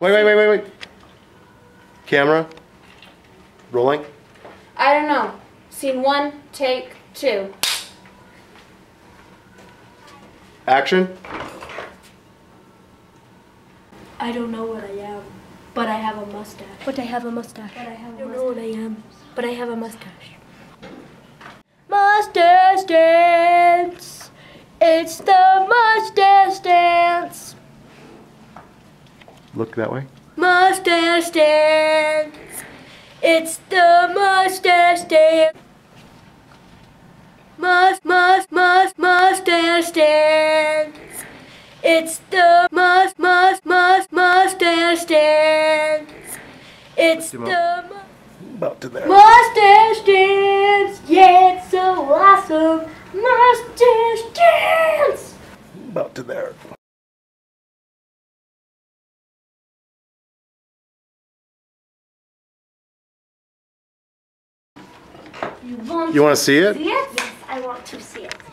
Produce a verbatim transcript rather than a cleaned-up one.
Wait, wait, wait, wait, wait. Camera. Rolling. I don't know. Scene one, take two. Action. I don't know what I am, but I have a mustache. But I have a mustache. But I have a I don't know what I am, but I have a mustache. Mustache dance. It's the mustache dance. Look that way. Mustache dance. It's the mustache dance. Must, must, must, mustache dance. It's the must, must, must, mustache dance. It's the mu About to there. mustache dance. Yeah, it's so awesome. Mustache dance. About to there. You want, You want to see it? see it? Yes, I want to see it.